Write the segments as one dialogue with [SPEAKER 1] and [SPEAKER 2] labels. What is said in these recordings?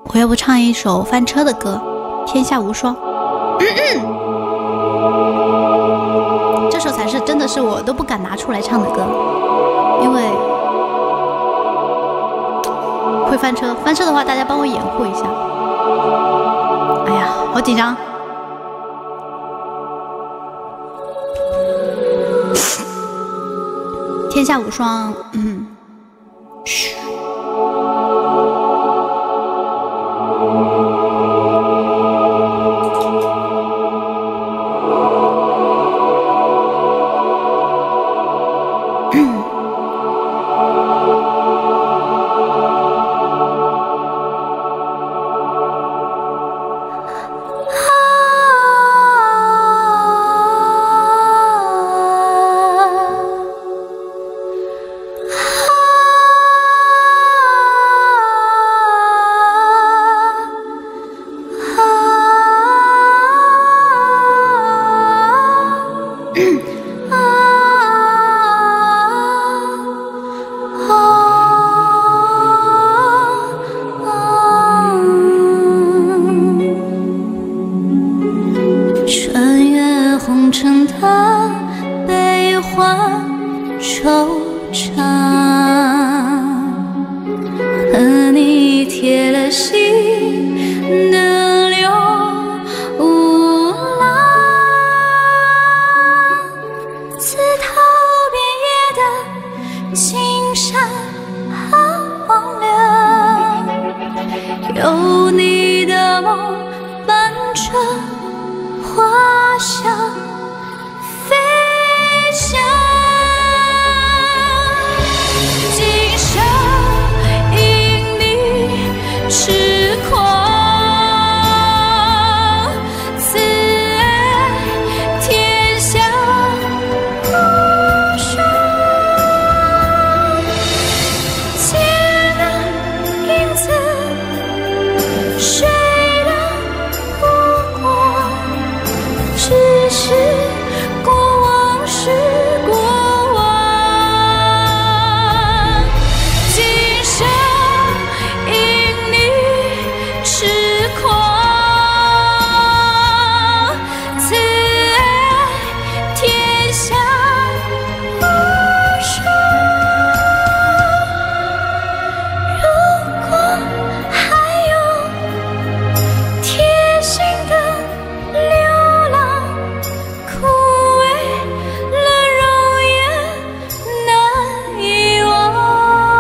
[SPEAKER 1] 我要不唱一首翻车的歌，《天下无双》。这首才是真的是我都不敢拿出来唱的歌，因为会翻车。翻车的话，大家帮我掩护一下。哎呀，好紧张！天下无双，嘘。
[SPEAKER 2] 穿越红尘的悲欢惆怅，和你贴了心的流无浪，刺头遍野的青山荒凉，有你的梦伴着花香飞翔，今生因你痴狂，此爱天下无双。借的影子，水的无光，只是过往是过往，今生因你痴狂，此爱天下无双。如果还有贴心的流浪，枯萎了容颜难遗忘。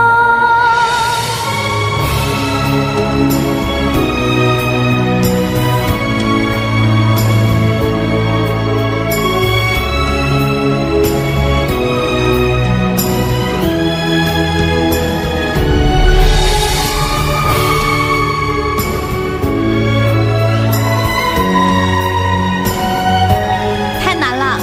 [SPEAKER 1] 太难了。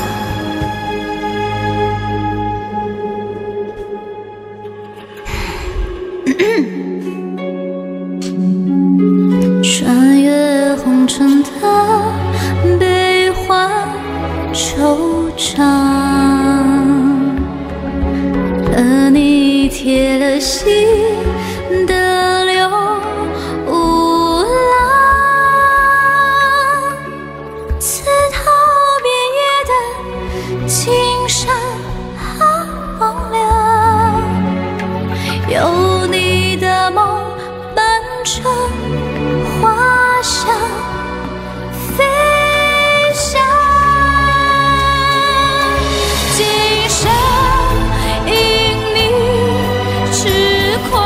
[SPEAKER 2] 穿越红尘的悲欢惆怅，和你贴了心的流无浪，刺头遍野的青山荒凉，有你的梦伴着花香飞翔，今生因你痴狂，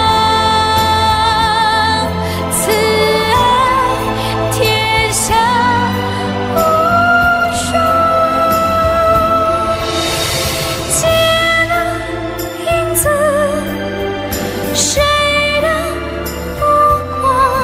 [SPEAKER 2] 此爱天下无双。借的影子，水的无光，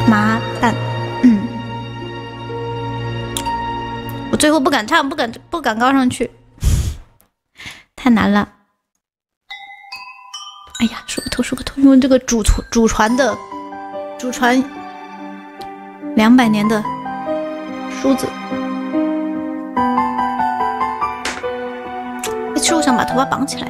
[SPEAKER 1] 麻蛋，我最后不敢唱，不敢高上去，太难了。哎呀，梳个头，用这个祖传200年的梳子。其实我想把头发绑起来。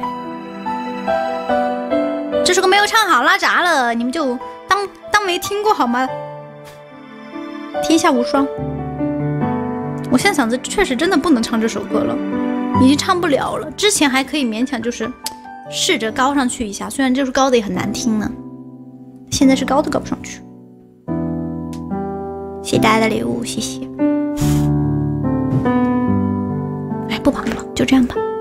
[SPEAKER 1] 这首歌没有唱好，拉闸了，你们就当没听过好吗？天下无双。我现在嗓子确实真的不能唱这首歌了，已经唱不了了。之前还可以勉强就是试着高上去一下，虽然就是高的也很难听呢，现在是高的高不上去。谢谢大家的礼物，谢谢。哎，不绑了，就这样吧。